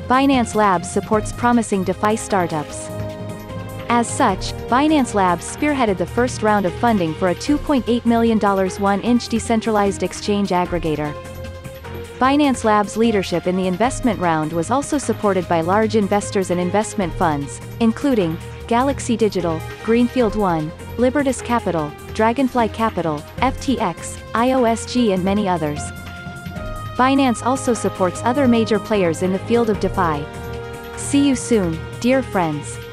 Binance Labs supports promising DeFi startups. As such, Binance Labs spearheaded the first round of funding for a $2.8 million 1-inch decentralized exchange aggregator. Binance Labs' leadership in the investment round was also supported by large investors and investment funds, including Galaxy Digital, Greenfield One, Libertas Capital, Dragonfly Capital, FTX, IOSG and many others. Binance also supports other major players in the field of DeFi. See you soon, dear friends.